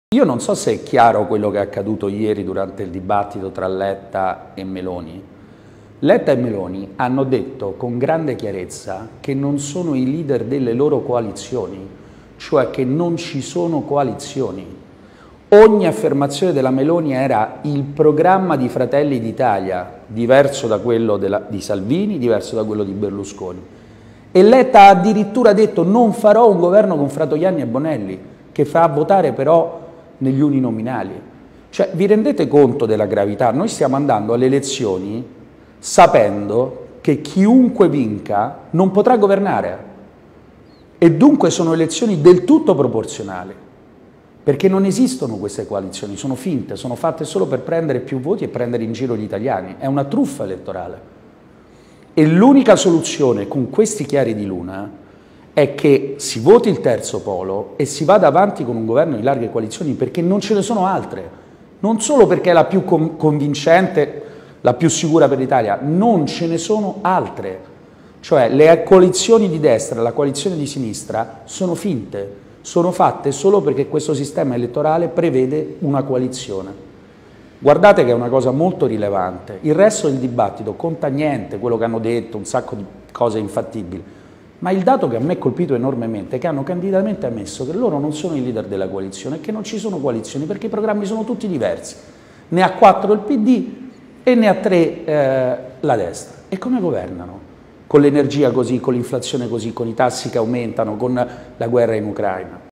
Io non so se è chiaro quello che è accaduto ieri durante il dibattito tra Letta e Meloni. Letta e Meloni hanno detto con grande chiarezza che non sono i leader delle loro coalizioni, cioè che non ci sono coalizioni. Ogni affermazione della Meloni era il programma di Fratelli d'Italia, diverso da quello di Salvini, diverso da quello di Berlusconi. E Letta ha addirittura detto: non farò un governo con Fratoianni e Bonelli, che fa votare però negli uninominali. Cioè, vi rendete conto della gravità? Noi stiamo andando alle elezioni sapendo che chiunque vinca non potrà governare e dunque sono elezioni del tutto proporzionali, perché non esistono queste coalizioni, sono finte, sono fatte solo per prendere più voti e prendere in giro gli italiani, è una truffa elettorale. E l'unica soluzione con questi chiari di luna è che si voti il terzo polo e si vada avanti con un governo di larghe coalizioni, perché non ce ne sono altre, non solo perché è la più convincente, la più sicura per l'Italia, non ce ne sono altre. Cioè le coalizioni di destra, la coalizione di sinistra sono finte, sono fatte solo perché questo sistema elettorale prevede una coalizione. Guardate che è una cosa molto rilevante, il resto del dibattito conta niente, quello che hanno detto, un sacco di cose infattibili. Ma il dato che a me ha colpito enormemente è che hanno candidamente ammesso che loro non sono i leader della coalizione e che non ci sono coalizioni perché i programmi sono tutti diversi. Ne ha 4 il PD e ne ha 3 la destra. E come governano? Con l'energia così, con l'inflazione così, con i tassi che aumentano, con la guerra in Ucraina.